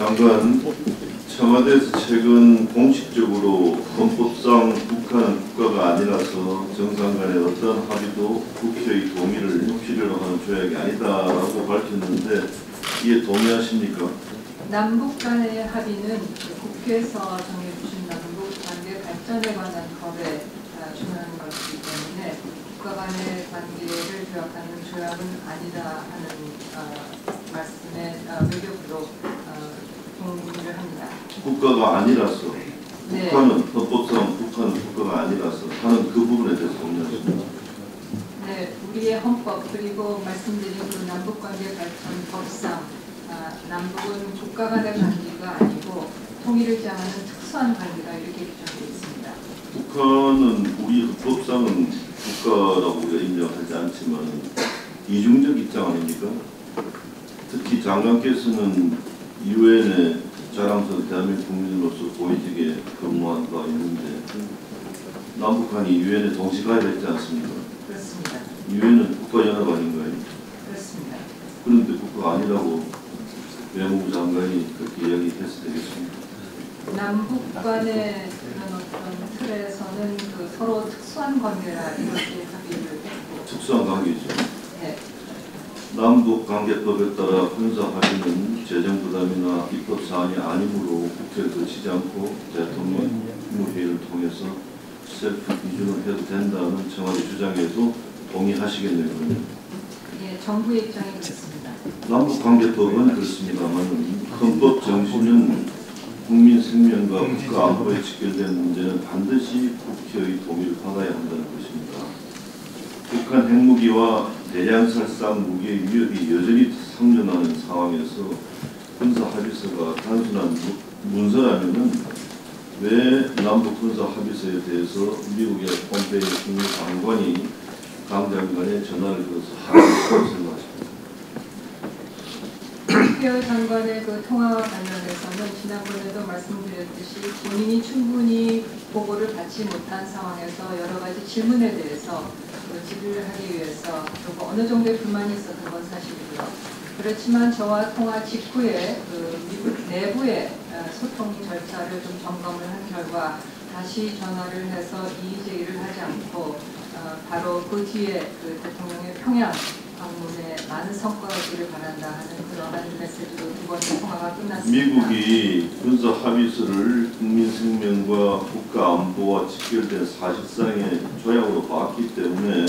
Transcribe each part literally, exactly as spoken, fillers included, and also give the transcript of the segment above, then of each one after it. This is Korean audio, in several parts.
장관, 청와대에서 최근 공식적으로 헌법상 북한은 국가가 아니라서 정상 간의 어떤 합의도 국회의 동의를 필요로 하는 조약이 아니다라고 밝혔는데 이에 동의하십니까? 남북 간의 합의는 국회에서 정해주신 남북 관계 발전에 관한 법에 준하는 것이기 때문에 국가 간의 관계를 조약하는 조약은 아니다 하는 어, 말씀에 어, 외교부도 어, 동의를 합니다. 국가가 아니라서 네. 북한은 헌법상 북한은 국가가 아니라서 하는 그 부분에 대해서 동의하십니까? 네, 우리의 헌법 그리고 말씀드린 그 남북관계 발전법상 아, 남북은 국가 간의 관계가 아니고 통일을 지향하는 특수한 관계가 이렇게 규정되어 있습니다. 북한은 우리 헌법상은 국가라고 우리가 인정하지 않지만 이중적 입장 아닙니까? 특히 장관께서는 유엔의 자랑스러운 대한민국 국민으로서 고위직에 근무한 바 있는데 남북한이 유엔에 동시 가입했지 않습니까? 그렇습니다. 유엔은 국가연합 아닌가요? 그렇습니다. 그런데 국가가 아니라고 외무부 장관이 그렇게 이야기했을 되겠습니까? 남북 간의 그런 어떤 틀에서는 그 서로 특수한 관계라 이렇게 합의를 했고 특수한 관계죠. 네. 남북관계법에 따라 군사 합의는 재정 부담이나 입법 사안이 아니므로 국회를 거치지 않고 대통령 국무회의를 통해서 셀프 기준을 해도 된다는 청와대 주장에도 동의하시겠네요. 예, 정부의 입장이 그렇습니다. 남북관계법은 그렇습니다만 헌법 정신은 국민 생명과 국가 안보에 직결된 문제는 반드시 국회의 동의를 받아야 한다는 것입니다. 북한 핵무기와 대량살상 무기의 위협이 여전히 상존하는 상황에서 군사 합의서가 단순한 문서라면은 왜 남북 군사 합의서에 대해서 미국의 폼페이오 국무장관이 강 장관의 전화를 걸어서 합의했다고 생각하십니까? 폼페이오 장관의 그 통화와 관련해서는 지난번에도 말씀드렸듯이 본인이 충분히 보고를 받지 못한 상황에서 여러 가지 질문에 대해서 질의를 하기 위해서 그리고 어느 정도의 불만이 있었던 건 사실이고요. 그렇지만 저와 통화 직후에 그 미국 내부의 소통 절차를 좀 점검을 한 결과 다시 전화를 해서 이의 제기를 하지 않고 어 바로 그 뒤에 그 대통령의 평양 방문에 많은 성과가 있기를 바란다 하는 그러한 메시지로 두 번째 통화가 끝났습니다. 미국이 군사 합의서를 국민 생명과 국가 안보와 직결된 사실상의 조약으로 봤기 때문에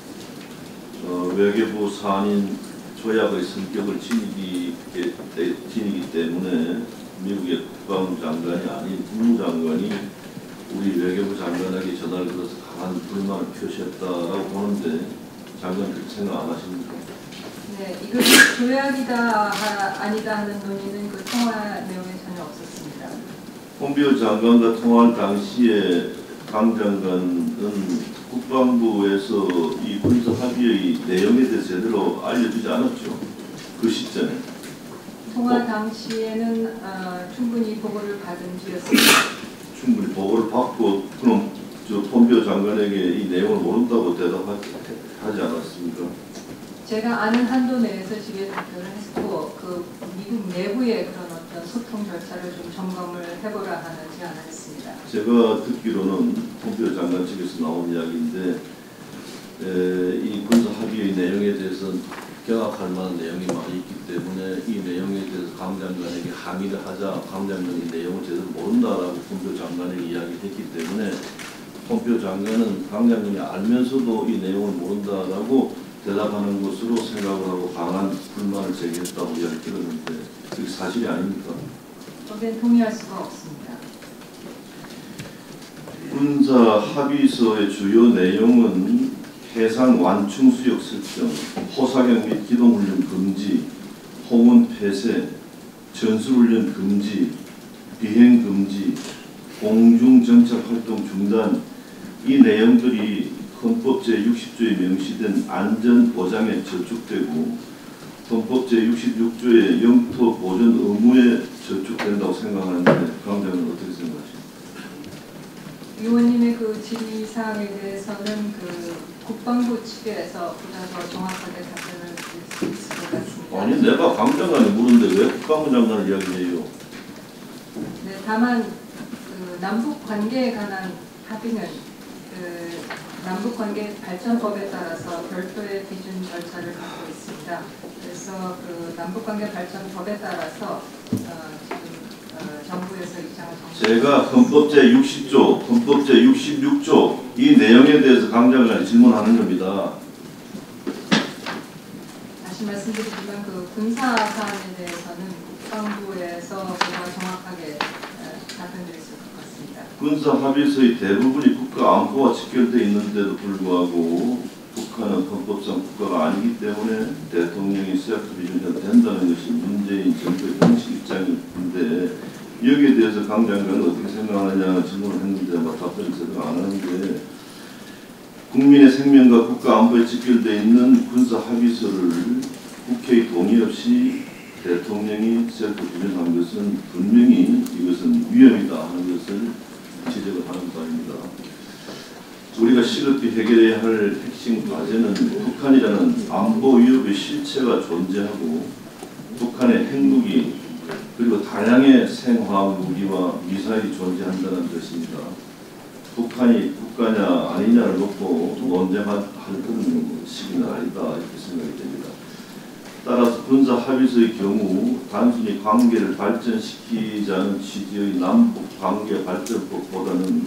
어, 외교부 사안인 조약의 성격을 지니기, 지니기 때문에 미국의 국방부 장관이 아닌 국무장관이 우리 외교부 장관에게 전화를 걸어서 강한 불만을 표시했다라고 보는데 장관 그렇게 생각 안 하십니까? 네, 이것이 조약이다 하, 아니다 하는 논의는 그 통화 내용에 전혀 없었습니다. 폼페이오 장관과 통화할 당시에 강 장관은 국방부에서 이 군사 합의의 내용에 대해서 제대로 알려주지 않았죠. 그 시점에. 통화 어? 당시에는 어, 충분히 보고를 받은 뒤였습니다. 충분히 보고를 받고 그럼 저 폼페이오 장관에게 이 내용을 모른다고 대답하지 않았습니까? 제가 아는 한도 내에서 지게 답변을 했고 그 미국 내부의 그런 어떤 소통 절차를 좀 점검을 해보라 하는 제안을 했습니다. 제가 듣기로는 폼페이오 장관 측에서 나온 이야기인데 에, 이 군사 합의의 내용에 대해서는 경악할 만한 내용이 많이 있기 때문에 이 내용에 대해서 강 장관에게 항의를 하자 강 장관이 내용을 제대로 모른다라고 폼페이오 장관에게 이야기했기 때문에 폼페이오 장관은 강 장관이 알면서도 이 내용을 모른다라고 대답하는 것으로 생각을 하고 강한 불만을 제기했다고 이야기 들었는데 그게 사실이 아닙니까? 저는 동의할 수가 없습니다. 군사 합의서의 주요 내용은 해상 완충 수역 설정, 호사격 및 기동훈련 금지, 홍원 폐쇄, 전술훈련 금지, 비행 금지, 공중 정착 활동 중단 이 내용들이 헌법 제육십 조에 명시된 안전 보장에 저촉되고 헌법 제육십육 조의 영토 보존 의무에 저촉된다고 생각하는데 강 장관은 어떻게 생각하십니까? 의원님의 그 질의 사항에 대해서는 그 국방부 측에서 보다 더 정확하게 답변을 드릴 수 있을 것 같습니다. 아니 내가 강 장관이 물은데 왜 국방부 장관을 이야기해요? 다만 그 남북 관계에 관한 합의는 그 남북 관계 발전법에 따라서 별도의 기준 절차를 갖고 있습니다. 그래서 그 남북 관계 발전법에 따라서 어, 지금 어, 정부에서 입장을 제가 헌법 제육십 조, 헌법 제육십육 조 이 내용에 대해서 강장관이 질문하는 겁니다. 다시 말씀드리지만 그 군사 사안에 대해서는 국방부에서 보다 정확하게 답변드릴 수 있을 것 같습니다. 군사 합의서의 대부분이 국가 안보와 직결되어 있는데도 불구하고 북한은 헌법상 국가가 아니기 때문에 대통령이 세아크 비준이 된다는 것이 문재인 정부의 정식 입장인데 여기에 대해서 강 장관은 어떻게 생각하느냐 질문을 했는데 뭐 답변을 제대로 안 하는데 국민의 생명과 국가 안보에 직결되어 있는 군사 합의서를 국회의 동의 없이 대통령이 세아크 비준한 것은 분명히 이것은 위험이다 하는 것을 지적을 하는 바입니다. 우리가 시급히 해결해야 할 핵심 과제는 북한이라는 안보 위협의 실체가 존재하고 북한의 핵무기 그리고 다량의 생화학 무기와 미사일이 존재한다는 것입니다. 북한이 국가냐 아니냐를 놓고 논쟁할 그런 시기는 아니다 이렇게 생각이 됩니다. 따라서 군사 합의서의 경우 단순히 관계를 발전시키자는 취지의 남북 관계 발전법보다는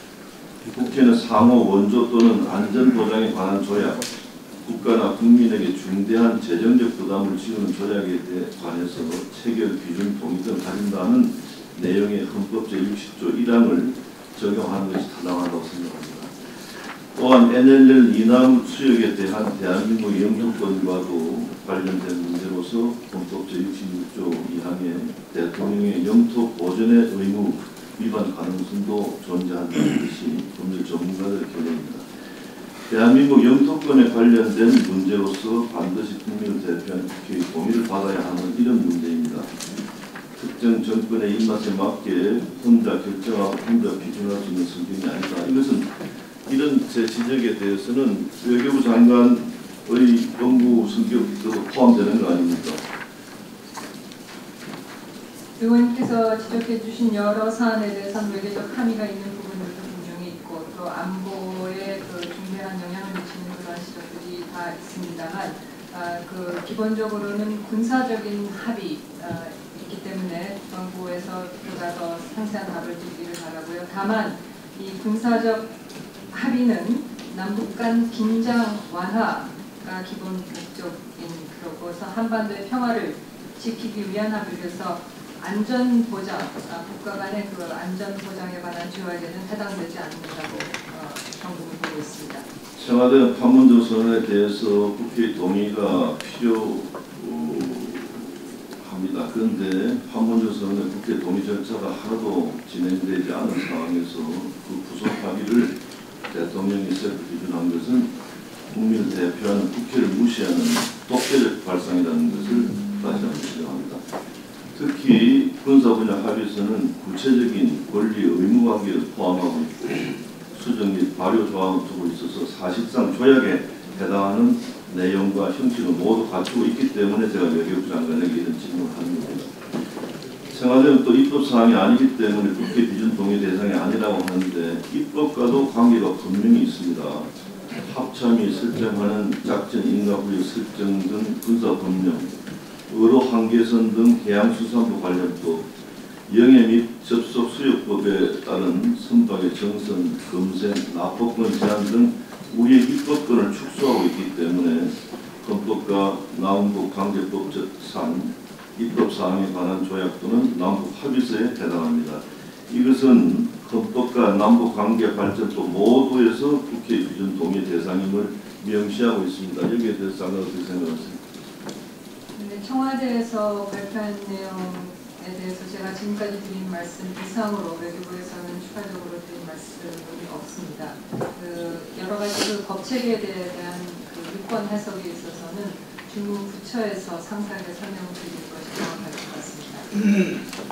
국회는 상호 원조 또는 안전 보장에 관한 조약, 국가나 국민에게 중대한 재정적 부담을 지우는 조약에 관해서 체결 기준 동의 등을 가진다는 내용의 헌법 제육십 조 일 항을 적용하는 것이 타당하다고 생각합니다. 또한 엔엘엘 이남 수역에 대한 대한민국 영토권과도 관련된 문제로서 헌법 제육십육 조 이 항에 대통령의 영토 보존의 의무 위반 가능성도 존재한다는 것이 법률 전문가들의 결론입니다. 대한민국 영토권에 관련된 문제로서 반드시 국민을 대표하는 국회의 동의를 받아야 하는 이런 문제입니다. 특정 정권의 입맛에 맞게 혼자 결정하고 혼자 비준할 수 있는 성격이 아니다. 이것은 이런 제 지적에 대해서는 외교부 장관의 연구 성격도 포함되는 거 아닙니까? 의원님께서 지적해 주신 여러 사안에 대해서는 외교적 함의가 있는 부분들도 분명히 있고 또 안보에 그 중대한 영향을 미치는 그런 지적들이 다 있습니다만 아, 그 기본적으로는 군사적인 합의 아, 있기 때문에 정부에서 보다 더 상세한 답을 주기를 바라고요. 다만 이 군사적 합의는 남북 간 긴장 완화가 기본 목적인 그러고서 한반도의 평화를 지키기 위한 합의로서 안전 보장, 아, 국가 간의 그 안전 보장에 관한 조약에는 해당되지 않는다고 어, 정부는 보고 있습니다. 청와대 판문점 선언에 대해서 국회의 동의가 필요합니다. 그런데 판문점 선언의 국회 동의 절차가 하나도 진행되지 않은 상황에서 그 부속 합의를 대통령이 세트 기준한 것은 국민을 대표하는 국회를 무시하는 독재적 발상이라는 것을 다시 한번 지적합니다. 특히 군사 분야 합의서는 구체적인 권리 의무 관계를 포함하고 있고 수정 및 발효 조항을 두고 있어서 사실상 조약에 해당하는 내용과 형식을 모두 갖추고 있기 때문에 제가 외교부 장관에게 이런 질문을 하는 겁니다. 청와대는 또 입법사항이 아니기 때문에 국회 비준 동의 대상이 아니라고 하는데 입법과도 관계가 분명히 있습니다. 합참이 설정하는 작전 인가구역 설정 등 군사법령, 의로 한계선 등 해양수산부 관련법, 영해 및 접속 수역법에 따른 선박의 정선, 검색, 납법권 제한 등 우리의 입법권을 축소하고 있기 때문에 헌법과 남북관계법상 입법사항에 관한 조약 또는 남북합의서에 해당합니다. 이것은 헌법과 남북관계발전법 모두에서 국회 비준 동의 대상임을 명시하고 있습니다. 여기에 대해서 장관 어떻게 생각하세요? 네, 청와대에서 발표한 내용에 대해서 제가 지금까지 드린 말씀 이상으로 외교부에서는 추가적으로 드린 말씀이 없습니다. 그 여러 가지 그 법체계에 대한 그 유권 해석에 있어서는 주무 부처에서 상세하게 설명을 드릴 것이 정확할 것 같습니다.